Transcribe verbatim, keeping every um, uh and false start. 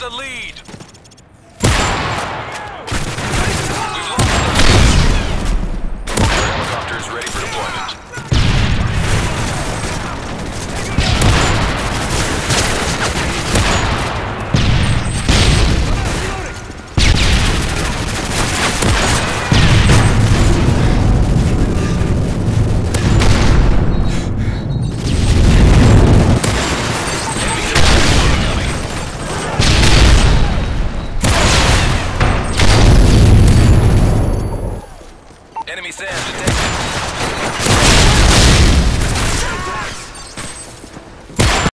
the lead. Helicopter is ready for deployment. Enemy SAM detected.